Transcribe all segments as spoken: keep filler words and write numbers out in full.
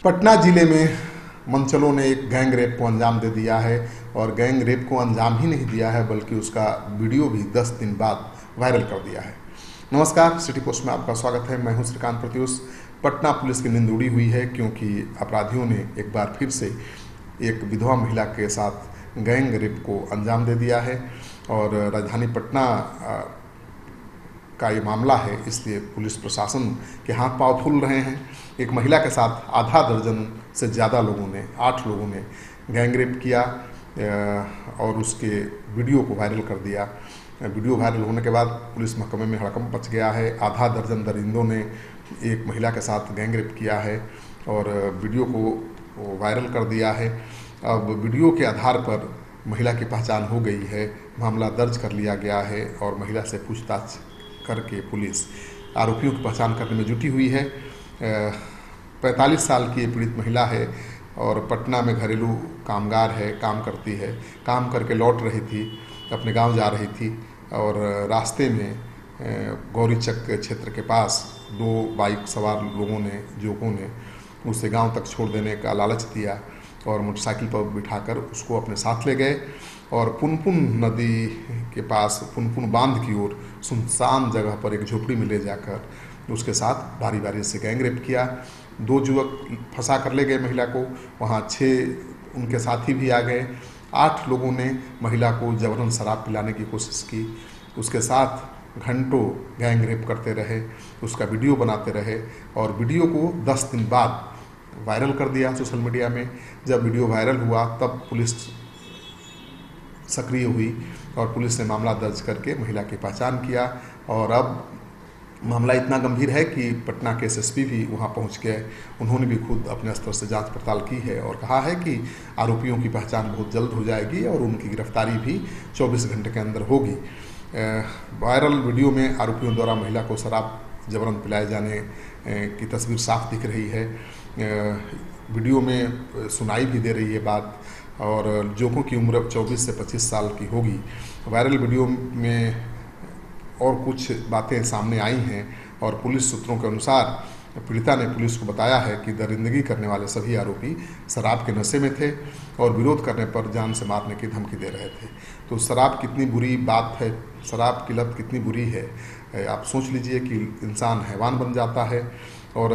पटना जिले में मनचलों ने एक गैंग रेप को अंजाम दे दिया है और गैंग रेप को अंजाम ही नहीं दिया है बल्कि उसका वीडियो भी दस दिन बाद वायरल कर दिया है। नमस्कार, सिटी पोस्ट में आपका स्वागत है। मैं हूं श्रीकांत प्रत्युष। पटना पुलिस की नींद उड़ी हुई है क्योंकि अपराधियों ने एक बार फिर से एक विधवा महिला के साथ गैंग रेप को अंजाम दे दिया है और राजधानी पटना का ये मामला है, इसलिए पुलिस प्रशासन के हाथ पांव फूल रहे हैं। एक महिला के साथ आधा दर्जन से ज़्यादा लोगों ने आठ लोगों ने गैंग रेप किया और उसके वीडियो को वायरल कर दिया। वीडियो वायरल होने के बाद पुलिस महकमे में हड़कंप मच गया है। आधा दर्जन दरिंदों ने एक महिला के साथ गैंग रेप किया है और वीडियो को वायरल कर दिया है। अब वीडियो के आधार पर महिला की पहचान हो गई है, मामला दर्ज कर लिया गया है और महिला से पूछताछ करके पुलिस आरोपियों की पहचान करने में जुटी हुई है। पैंतालीस साल की पीड़ित महिला है और पटना में घरेलू कामगार है, काम करती है। काम करके लौट रही थी, अपने गांव जा रही थी और रास्ते में गौरीचक क्षेत्र के पास दो बाइक सवार लोगों ने युवकों ने उसे गांव तक छोड़ देने का लालच दिया और मोटरसाइकिल पर बिठाकर उसको अपने साथ ले गए और पुनपुन नदी के पास पुनपुन बांध की ओर सुनसान जगह पर एक झोपड़ी में ले जाकर उसके साथ बारी बारी से गैंग रेप किया। दो युवक फंसा कर ले गए महिला को, वहाँ छः उनके साथी भी आ गए। आठ लोगों ने महिला को जबरन शराब पिलाने की कोशिश की, उसके साथ घंटों गैंग रेप करते रहे, उसका वीडियो बनाते रहे और वीडियो को दस दिन बाद वायरल कर दिया सोशल मीडिया में। जब वीडियो वायरल हुआ तब पुलिस सक्रिय हुई और पुलिस ने मामला दर्ज करके महिला की पहचान किया और अब मामला इतना गंभीर है कि पटना के एस एस पी भी वहां पहुंच गए। उन्होंने भी खुद अपने स्तर से जांच पड़ताल की है और कहा है कि आरोपियों की पहचान बहुत जल्द हो जाएगी और उनकी गिरफ्तारी भी चौबीस घंटे के अंदर होगी। वायरल वीडियो में आरोपियों द्वारा महिला को शराब जबरन पिलाए जाने की तस्वीर साफ दिख रही है। वीडियो में सुनाई भी दे रही है बात और युवकों की उम्र चौबीस से पच्चीस साल की होगी। वायरल वीडियो में और कुछ बातें सामने आई हैं और पुलिस सूत्रों के अनुसार पीड़िता ने पुलिस को बताया है कि दरिंदगी करने वाले सभी आरोपी शराब के नशे में थे और विरोध करने पर जान से मारने की धमकी दे रहे थे। तो शराब कितनी बुरी बात है, शराब की लत कितनी बुरी है। आप सोच लीजिए कि इंसान हैवान बन जाता है। और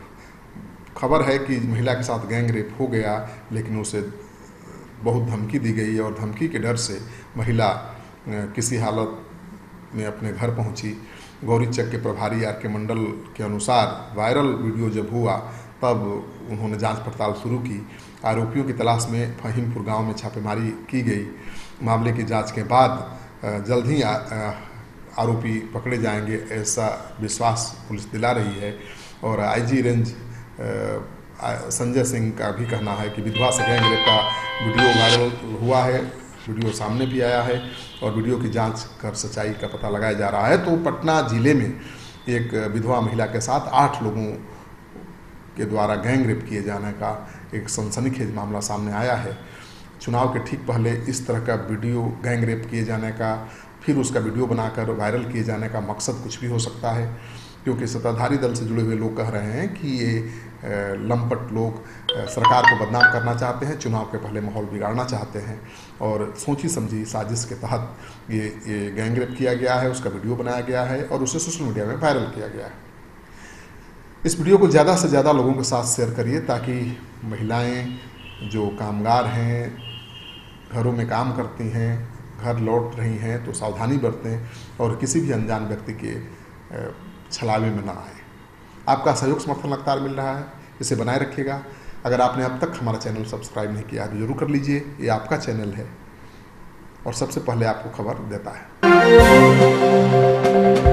खबर है कि महिला के साथ गैंग रेप हो गया लेकिन उसे बहुत धमकी दी गई और धमकी के डर से महिला किसी हालत में अपने घर पहुंची। गौरीचक के प्रभारी आर के मंडल के अनुसार वायरल वीडियो जब हुआ तब उन्होंने जांच पड़ताल शुरू की। आरोपियों की तलाश में फहीमपुर गांव में छापेमारी की गई। मामले की जांच के बाद जल्द ही आरोपी पकड़े जाएंगे ऐसा विश्वास पुलिस दिला रही है। और I G range Sanjay Singh का भी कहना है कि विधवा से गैंग रेप का वीडियो वायरल हुआ है, वीडियो सामने भी आया है और वीडियो की जांच कर सच्चाई का पता लगाया जा रहा है। तो पटना जिले में एक विधवा महिला के साथ आठ लोगों के द्वारा गैंग रेप किए जाने का एक सनसनीखेज मामला सामने आया है। चुनाव के ठीक पहले इस तरह का वीडियो गैंग रेप किए जाने का, फिर उसका वीडियो बनाकर वायरल किए जाने का मकसद कुछ भी हो सकता है क्योंकि सत्ताधारी दल से जुड़े हुए लोग कह रहे हैं कि ये लंपट लोग सरकार को बदनाम करना चाहते हैं, चुनाव के पहले माहौल बिगाड़ना चाहते हैं और सोची समझी साजिश के तहत ये ये गैंग रेप किया गया है, उसका वीडियो बनाया गया है और उसे सोशल मीडिया में वायरल किया गया है। इस वीडियो को ज़्यादा से ज़्यादा लोगों के साथ शेयर करिए ताकि महिलाएं जो कामगार हैं, घरों में काम करती हैं, घर लौट रही हैं तो सावधानी बरतें और किसी भी अनजान व्यक्ति के छलावे में ना आए। आपका सहयोग समर्थन लगातार मिल रहा है, इसे बनाए रखिएगा। अगर आपने अब तक हमारा चैनल सब्सक्राइब नहीं किया तो जरूर कर लीजिए, ये आपका चैनल है और सबसे पहले आपको खबर देता है।